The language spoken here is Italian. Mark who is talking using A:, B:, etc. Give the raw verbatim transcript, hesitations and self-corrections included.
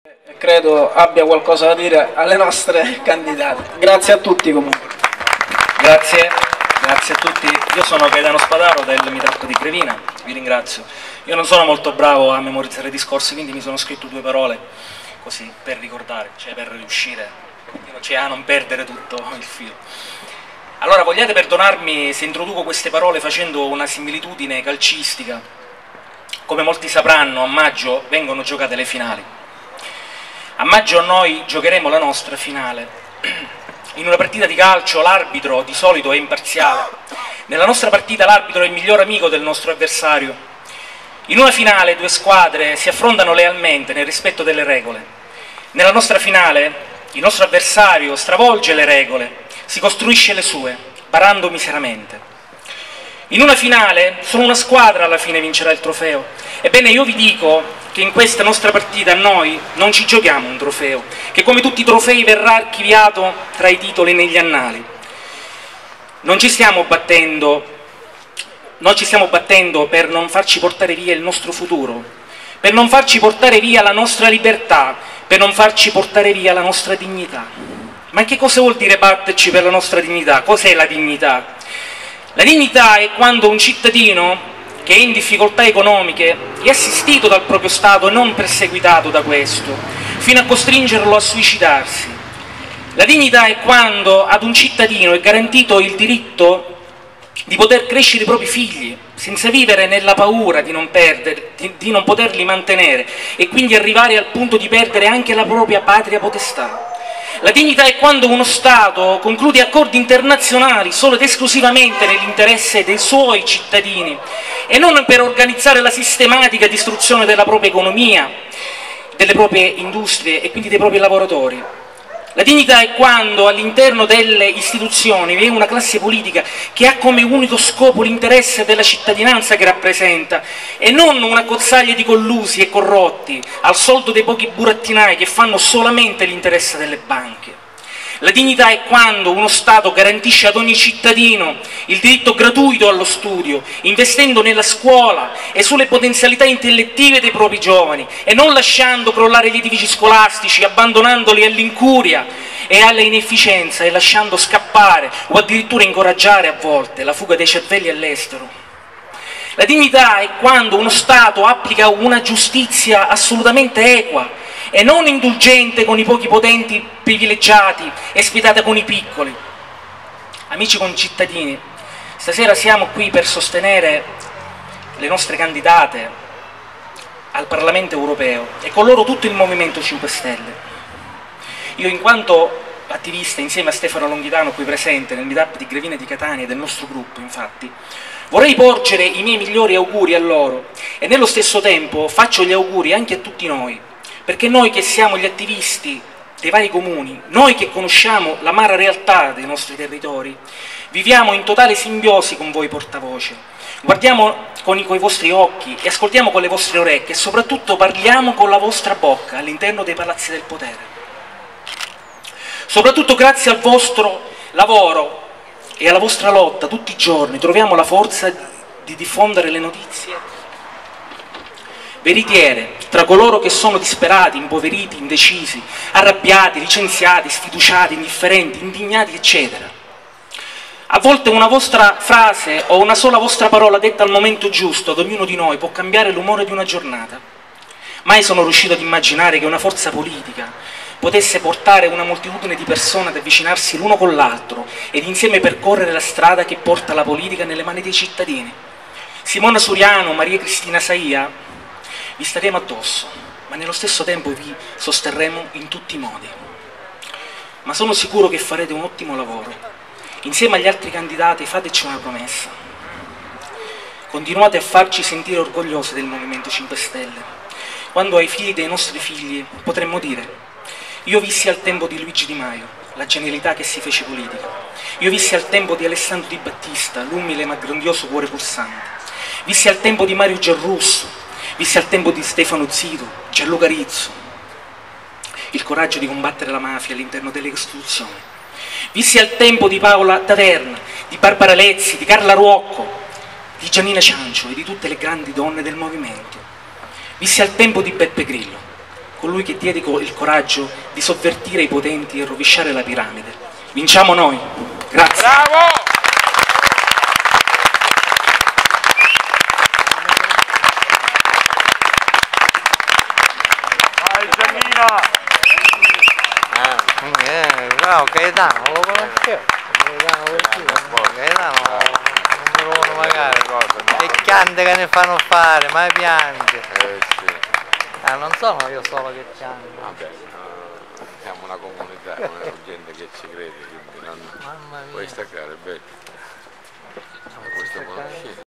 A: Credo abbia qualcosa da dire alle nostre candidate. Grazie a tutti comunque.
B: Grazie, grazie a tutti. Io sono Gaetano Spadaro del Meetup di Crevina, vi ringrazio. Io non sono molto bravo a memorizzare discorsi, quindi mi sono scritto due parole così per ricordare, cioè per riuscire cioè, a non perdere tutto il filo. Allora, vogliate perdonarmi se introduco queste parole facendo una similitudine calcistica. Come molti sapranno, a maggio vengono giocate le finali. A maggio noi giocheremo la nostra finale. In una partita di calcio l'arbitro di solito è imparziale. Nella nostra partita l'arbitro è il miglior amico del nostro avversario. In una finale due squadre si affrontano lealmente nel rispetto delle regole. Nella nostra finale il nostro avversario stravolge le regole, si costruisce le sue, barando miseramente. In una finale solo una squadra alla fine vincerà il trofeo. Ebbene, io vi dico che in questa nostra partita noi non ci giochiamo un trofeo, che come tutti i trofei verrà archiviato tra i titoli negli annali. Non ci stiamo battendo, noi ci stiamo battendo per non farci portare via il nostro futuro, per non farci portare via la nostra libertà, per non farci portare via la nostra dignità. Ma che cosa vuol dire batterci per la nostra dignità? Cos'è la dignità? La dignità è quando un cittadino che è in difficoltà economiche è assistito dal proprio Stato e non perseguitato da questo, fino a costringerlo a suicidarsi. La dignità è quando ad un cittadino è garantito il diritto di poter crescere i propri figli, senza vivere nella paura di non, perdere, di, di non poterli mantenere e quindi arrivare al punto di perdere anche la propria patria potestà. La dignità è quando uno Stato conclude accordi internazionali solo ed esclusivamente nell'interesse dei suoi cittadini e non per organizzare la sistematica distruzione della propria economia, delle proprie industrie e quindi dei propri lavoratori. La dignità è quando all'interno delle istituzioni vi è una classe politica che ha come unico scopo l'interesse della cittadinanza che rappresenta e non una cozzaglia di collusi e corrotti al soldo dei pochi burattinai che fanno solamente l'interesse delle banche. La dignità è quando uno Stato garantisce ad ogni cittadino il diritto gratuito allo studio, investendo nella scuola e sulle potenzialità intellettive dei propri giovani e non lasciando crollare gli edifici scolastici, abbandonandoli all'incuria e alla inefficienza e lasciando scappare o addirittura incoraggiare a volte la fuga dei cervelli all'estero. La dignità è quando uno Stato applica una giustizia assolutamente equa e non indulgente con i pochi potenti privilegiati e spietata con i piccoli. Amici concittadini, stasera siamo qui per sostenere le nostre candidate al Parlamento europeo e con loro tutto il Movimento cinque Stelle. Io in quanto attivista insieme a Stefano Longhitano qui presente nel meetup di Grevina di Catania del nostro gruppo, infatti, vorrei porgere i miei migliori auguri a loro e nello stesso tempo faccio gli auguri anche a tutti noi, perché noi che siamo gli attivisti dei vari comuni, noi che conosciamo l'amara realtà dei nostri territori, viviamo in totale simbiosi con voi portavoce, guardiamo con i, con i vostri occhi e ascoltiamo con le vostre orecchie e soprattutto parliamo con la vostra bocca all'interno dei palazzi del potere. Soprattutto grazie al vostro lavoro e alla vostra lotta tutti i giorni troviamo la forza di diffondere le notizie veritiere tra coloro che sono disperati, impoveriti, indecisi, arrabbiati, licenziati, sfiduciati, indifferenti, indignati, eccetera. A volte una vostra frase o una sola vostra parola detta al momento giusto ad ognuno di noi può cambiare l'umore di una giornata. Mai sono riuscito ad immaginare che una forza politica potesse portare una moltitudine di persone ad avvicinarsi l'uno con l'altro ed insieme percorrere la strada che porta la politica nelle mani dei cittadini. Simona Suriano, Maria Cristina Saia, vi staremo addosso, ma nello stesso tempo vi sosterremo in tutti i modi. Ma sono sicuro che farete un ottimo lavoro. Insieme agli altri candidati fateci una promessa. Continuate a farci sentire orgogliosi del Movimento cinque Stelle. Quando ai figli dei nostri figli potremmo dire: io vissi al tempo di Luigi Di Maio, la genialità che si fece politica. Io vissi al tempo di Alessandro Di Battista, l'umile ma grandioso cuore pulsante. Vissi al tempo di Mario Giarrusso, vissi al tempo di Stefano Zito, Gianluca Rizzo, il coraggio di combattere la mafia all'interno delle istituzioni. Vissi al tempo di Paola Taverna, di Barbara Lezzi, di Carla Ruocco, di Giannina Ciancio e di tutte le grandi donne del movimento. Vissi al tempo di Beppe Grillo colui che diede il coraggio di sovvertire i potenti e rovesciare la piramide. Vinciamo noi! Grazie!
C: Bravo! Vai Giannina!
D: Eh, bravo Gaetano, lo conoscevo. Gaetano Pertino, Gaetano non me lo uno magari. Le piante che ne fanno fare, ma piante.
E: Eh sì.
D: Ah, non sono io solo che pianto.
E: Vabbè, uh, siamo una comunità, una gente che ci crede, quindi non
D: Mamma mia.
E: puoi staccare, bello. Questo conosci?